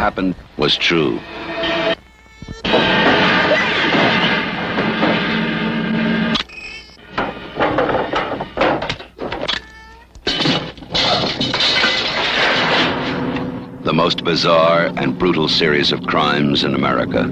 happened was true. The most bizarre and brutal series of crimes in America.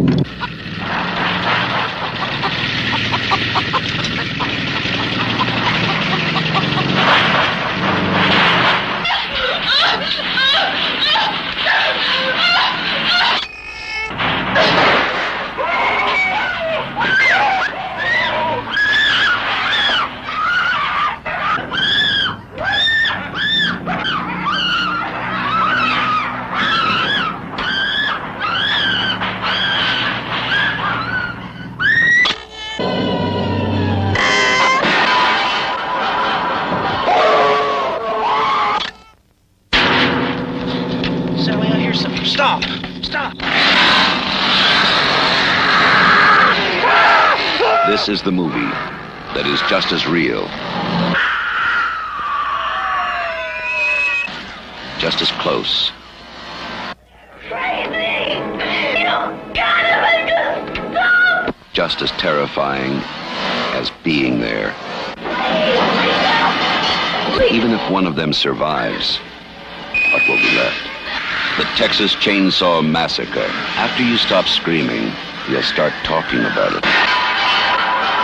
Sally, I hear something. Stop! Stop! This is the movie that is just as real, just as close, just as terrifying as being there. Even if one of them survives, what will be left? The Texas Chainsaw Massacre. After you stop screaming, you'll start talking about it.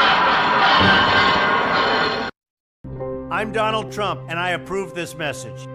I'm Donald Trump, and I approve this message.